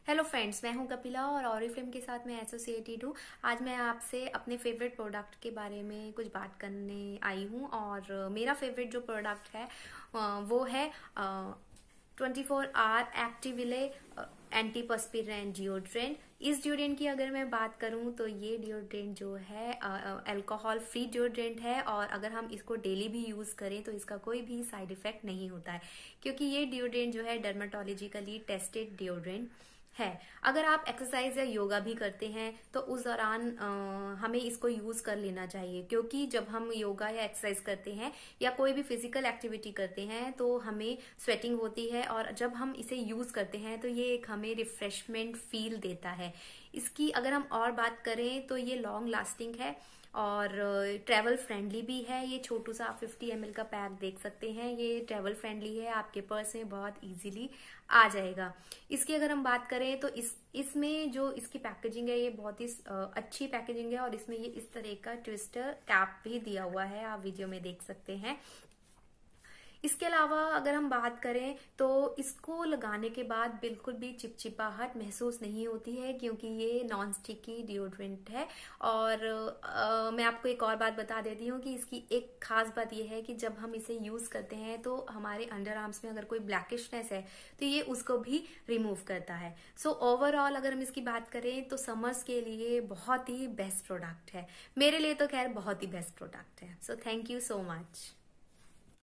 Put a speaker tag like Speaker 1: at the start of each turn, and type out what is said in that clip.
Speaker 1: Hello friends, मैं हूं कपिला और ऑरिफ्लेम के साथ मैं एसोसिएटेड हूं। आज मैं आपसे अपने फेवरेट प्रोडक्ट के बारे में कुछ बात करने आई हूं और मेरा फेवरेट जो प्रोडक्ट है वो है 24 आवर एक्टिविले एंटी पर्स्पिरेंट डिओड्रेंट। इस डिओड्रेंट की अगर मैं बात करूं तो ये डिओड्रेंट जो है अल्कोहल फ्री डिओड्रेंट है और अगर हम इसको डेली भी यूज करें तो इसका कोई भी साइड इफेक्ट नहीं होता है, क्योंकि ये डिओड्रेंट जो है डर्माटोलॉजिकली टेस्टेड डिओड्रेंट है। अगर आप एक्सरसाइज या योगा भी करते हैं तो उस दौरान हमें इसको यूज कर लेना चाहिए, क्योंकि जब हम योगा या एक्सरसाइज करते हैं या कोई भी फिजिकल एक्टिविटी करते हैं तो हमें स्वेटिंग होती है और जब हम इसे यूज करते हैं तो ये एक हमें रिफ्रेशमेंट फील देता है। इसकी अगर हम और बात करें तो ये लॉन्ग लास्टिंग है और ट्रेवल फ्रेंडली भी है। ये छोटू सा 50 ml का पैक देख सकते हैं, ये ट्रेवल फ्रेंडली है, आपके पर्स में बहुत इजीली आ जाएगा। इसकी अगर हम बात करें तो इसमें जो इसकी पैकेजिंग है ये बहुत ही अच्छी पैकेजिंग है और इसमें ये इस तरह का ट्विस्टर कैप भी दिया हुआ है, आप वीडियो में देख सकते हैं। इसके अलावा अगर हम बात करें तो इसको लगाने के बाद बिल्कुल भी चिपचिपाहट महसूस नहीं होती है, क्योंकि ये नॉन स्टिकी डिओड्रेंट है। और मैं आपको एक और बात बता देती हूँ कि इसकी एक खास बात यह है कि जब हम इसे यूज करते हैं तो हमारे अंडर आर्म्स में अगर कोई ब्लैकिशनेस है तो ये उसको भी रिमूव करता है। सो ओवरऑल अगर हम इसकी बात करें तो समर्स के लिए बहुत ही बेस्ट प्रोडक्ट है, मेरे लिए तो खैर बहुत ही बेस्ट प्रोडक्ट है। So thank you so much.